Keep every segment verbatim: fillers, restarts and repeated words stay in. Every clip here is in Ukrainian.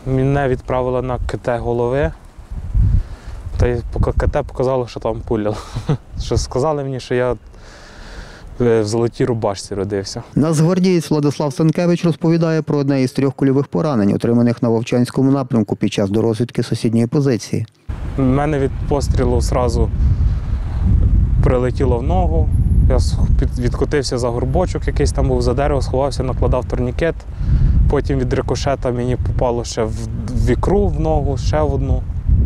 Мене відправили на ка те голови, та й ка те показало, що там пуля. Що сказали мені, що я в золотій рубашці родився. Нацгвардієць Владислав Санкевич розповідає про одне із трьох кульових поранень, отриманих на Вовчанському напрямку під час дорозвідки сусідньої позиції. У мене від пострілу одразу прилетіло в ногу. Я відкотився за горбочок, якийсь там був за дерево, сховався, накладав турнікет. Потім від рикошета мені попало ще в ікру, в ногу, ще в одну.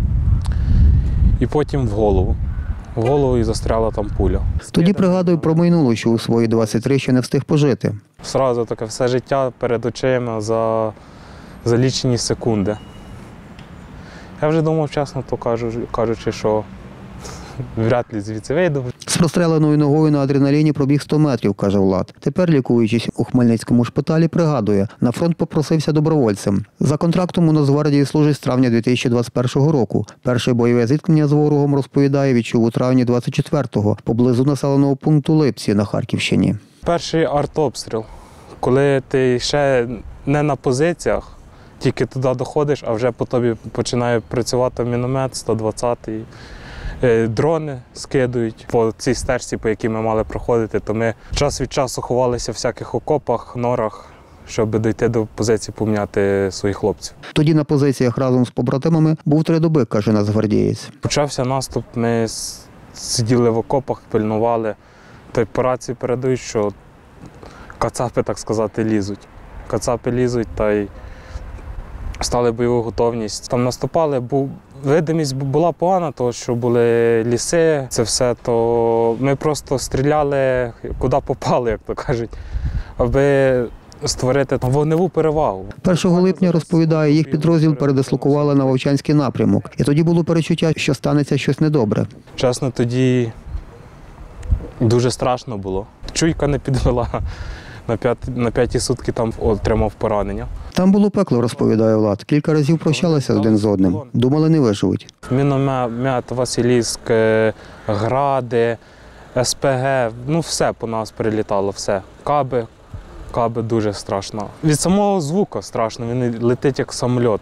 І потім в голову. В голову і застряла там пуля. Тоді пригадую про минуле, що у свої двадцять три ще не встиг пожити. Зразу таке все життя перед очима за, за лічені секунди. Я вже думав, чесно то кажучи, що вряд ли звідси вийду. З простреленою ногою на адреналіні пробіг сто метрів, каже Влад. Тепер, лікуючись у Хмельницькому шпиталі, пригадує, на фронт попросився добровольцем. За контрактом у Нацгвардії служить з травня дві тисячі двадцять першого року. Перше бойове зіткнення з ворогом, розповідає, відчув у травні двадцять четвертого, поблизу населеного пункту Липці на Харківщині. Перший артобстріл, коли ти ще не на позиціях, тільки туди доходиш, а вже по тобі починає працювати міномет сто двадцятий. Дрони скидують по цій стежці, по якій ми мали проходити, то ми час від часу ховалися в всяких окопах, норах, щоб дійти до позиції, поміняти своїх хлопців. Тоді на позиціях разом з побратимами був три доби, каже нацгвардієць. Почався наступ, ми сиділи в окопах, пильнували, та й по рації передають, що кацапи, так сказати, лізуть. Кацапи лізуть та й стали бойову готовність. Там наступали, був видимість була погана, тому що були ліси, це все, то ми просто стріляли, куди попали, як то кажуть, аби створити вогневу перевагу. першого липня, розповідає, їх підрозділ передислокували на Вовчанський напрямок. І тоді було перечуття, що станеться щось недобре. Чесно, тоді дуже страшно було. Чуйка не підвела. На, п'яті, на п'яті сутки там отримав поранення. Там було пекло, розповідає Влад. Кілька разів прощалися один з одним. Думали, не виживуть. Міномет, Василівськ, Гради, ес пе ге, ну все по нас прилітало, все. Каби, каби дуже страшно. Від самого звуку страшно, він летить як самоліт.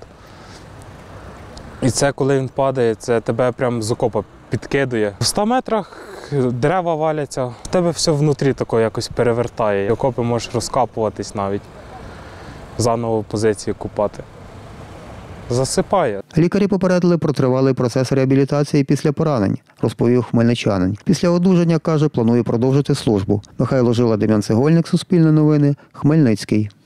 І це, коли він падає, це тебе прямо з окопа підкидує. В ста метрах дерева валяться, в тебе все внутрі тако якось перевертає. Окопи можеш розкапуватись навіть, заново позиції купати. Засипає. Лікарі попередили про тривалий процес реабілітації після поранень, розповів хмельничанин. Після одужання, каже, планує продовжити службу. Михайло Жила, Дем'ян Цегольник, Суспільне новини, Хмельницький.